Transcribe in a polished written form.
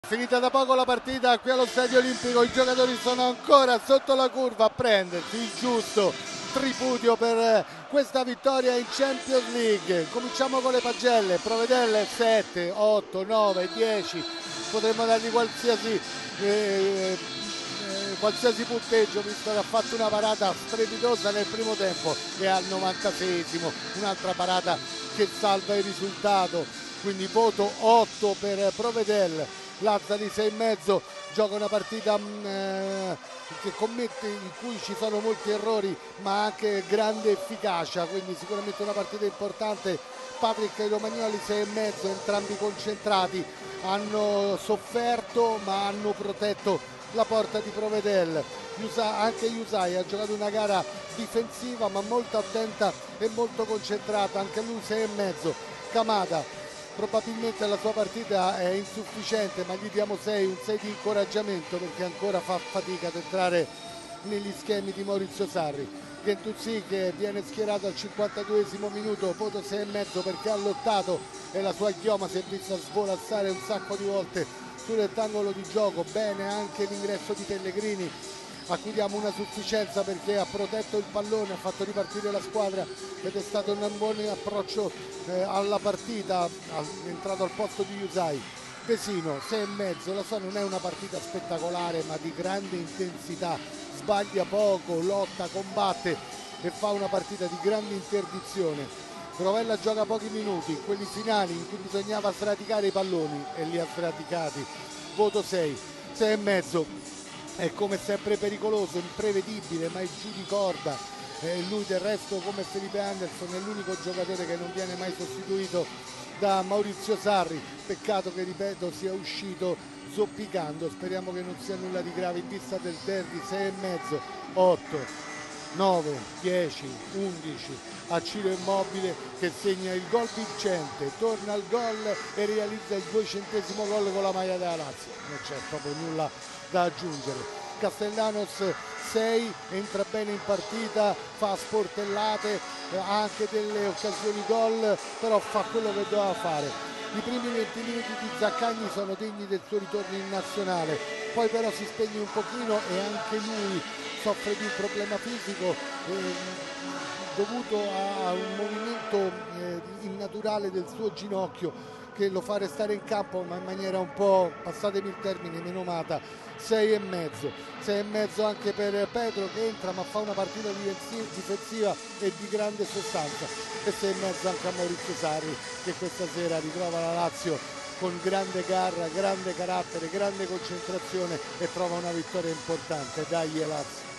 Finita da poco la partita qui allo Stadio Olimpico, i giocatori sono ancora sotto la curva a prendersi il giusto tripudio per questa vittoria in Champions League. Cominciamo con le pagelle: Provedel 7, 8, 9, 10, potremmo dargli qualsiasi punteggio, visto che ha fatto una parata strepitosa nel primo tempo, e al 96esimo un'altra parata che salva il risultato, quindi voto 8 per Provedel. Lazzari 6,5, gioca una partita che commette, in cui ci sono molti errori ma anche grande efficacia, quindi sicuramente una partita importante. Patrick e Romagnoli 6,5, entrambi concentrati, hanno sofferto ma hanno protetto la porta di Provedel. Anche Yusai ha giocato una gara difensiva ma molto attenta e molto concentrata, anche lui 6,5. Kamada probabilmente la sua partita è insufficiente, ma gli diamo 6, un 6 di incoraggiamento, perché ancora fa fatica ad entrare negli schemi di Maurizio Sarri. Guendouzi, che viene schierato al 52esimo minuto, voto 6,5 perché ha lottato e la sua chioma si è vista svolazzare un sacco di volte sul rettangolo di gioco. Bene anche l'ingresso di Pellegrini, a cui diamo una sufficienza perché ha protetto il pallone, ha fatto ripartire la squadra ed è stato un buon approccio alla partita, è entrato al posto di Yusai. Vesino 6,5, la sua non è una partita spettacolare ma di grande intensità, sbaglia poco, lotta, combatte e fa una partita di grande interdizione. Rovella gioca pochi minuti, quelli finali in cui bisognava sradicare i palloni, e li ha sradicati. Voto 6, 6,5. È come sempre pericoloso, imprevedibile, ma è giù di corda. Lui del resto, come Felipe Anderson, è l'unico giocatore che non viene mai sostituito da Maurizio Sarri. Peccato che, ripeto, sia uscito zoppicando. Speriamo che non sia nulla di grave in vista del derby. 6,5, 8, 9, 10, 11 a Ciro Immobile, che segna il gol vincente, torna al gol e realizza il 200° gol con la maglia della Lazio. Non c'è proprio nulla da aggiungere. Castellanos 6, entra bene in partita, fa sportellate, ha anche delle occasioni gol, però fa quello che doveva fare. I primi 20 minuti di Zaccagni sono degni del suo ritorno in nazionale, poi però si spegne un pochino e anche lui soffre di un problema fisico dovuto a un movimento innaturale del suo ginocchio, che lo fa restare in campo ma in maniera un po', passatemi il termine, menomata. 6,5, 6,5 anche per Pedro, che entra ma fa una partita difensiva e di grande sostanza, e 6,5 anche a Maurizio Sarri, che questa sera ritrova la Lazio con grande garra, grande carattere, grande concentrazione e trova una vittoria importante. Dai Lazio!